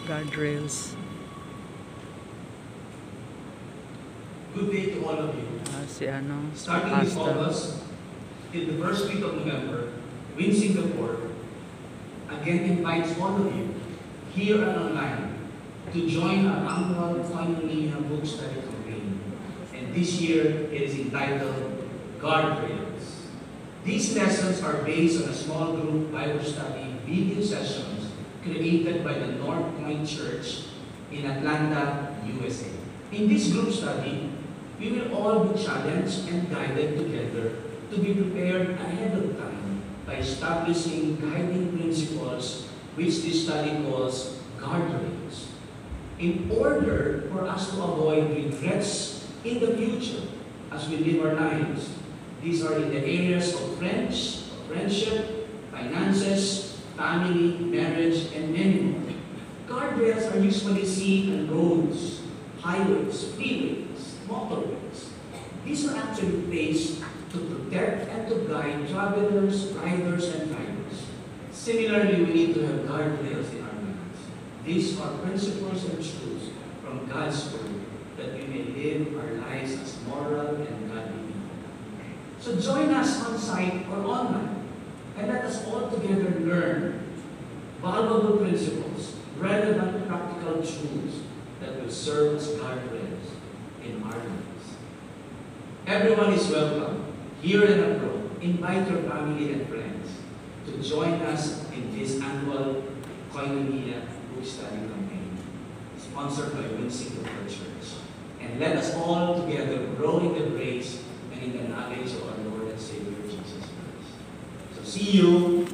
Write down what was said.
Guardrails. Good day to all of you. Si ano, Starting this pastor. August, till the first week of November, Win Singapore again invites all of you, here and online, to join our annual Koinonia book study campaign. And this year, it is entitled Guardrails. These lessons are based on a small group Bible study video sessions created by the North Point Church in Atlanta, USA. In this group study, we will all be challenged and guided together to be prepared ahead of time by establishing guiding principles which this study calls guardrails. In order for us to avoid regrets in the future as we live our lives, these are in the areas of friendship, finances, family, marriage, and many more. Guardrails are usually seen on roads, highways, freeways, motorways. These are actually placed to protect and to guide travelers, riders, and drivers. Similarly, we need to have guardrails in our lives. These are principles and truths from God's Word that we may live our lives as moral and godly people. So join us on site or online, and let us all together learn valuable principles, relevant practical truths that will serve as guardrails in our lives. Everyone is welcome, here and abroad. Invite your family and friends to join us in this annual Koinonia book study campaign, sponsored by Win Singapore Church. And let us all together grow in the grace and in the knowledge of our Lord and Savior Jesus Christ. So see you